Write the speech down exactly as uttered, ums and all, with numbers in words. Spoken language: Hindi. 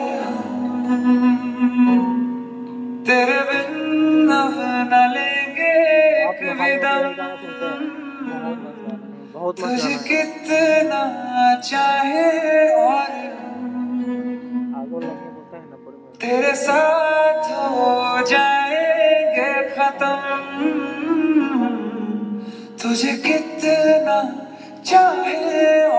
हम तेरे बिन अब न लेंगे एक भी दम। तुझे कितना चाहे और तेरे साथ हो जाएंगे खत्म। तुझे कितना चाहे